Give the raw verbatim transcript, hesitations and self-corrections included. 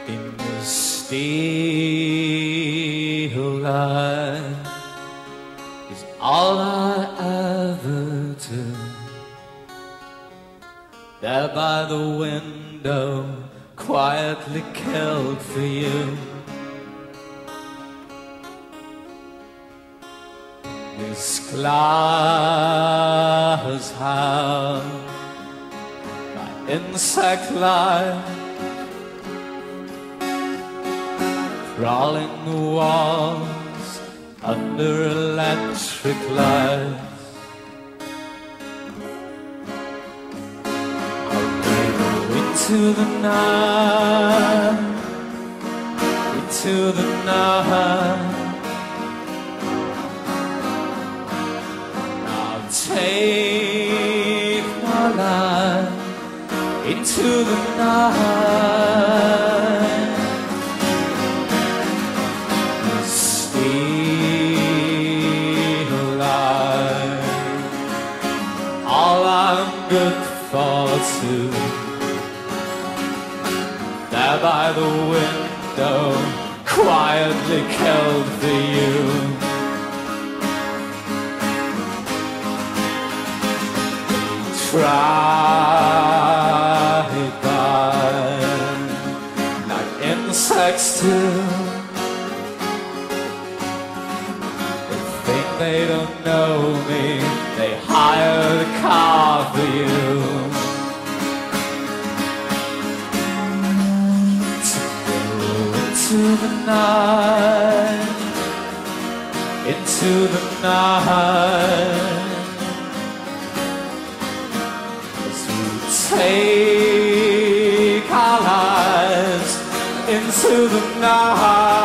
in the still light is all I ever do. There by the window, quietly killed for you. This glass house, my insect life, crawling the walls under electric lights. Into the night, into the night. Now take my life into the night. The still light, all I'm good for too. There by the window, quietly killed for you. Tried by, like insects too. They think they don't know me, they hired a car for you. Into the night, into the night, as we take our lives into the night.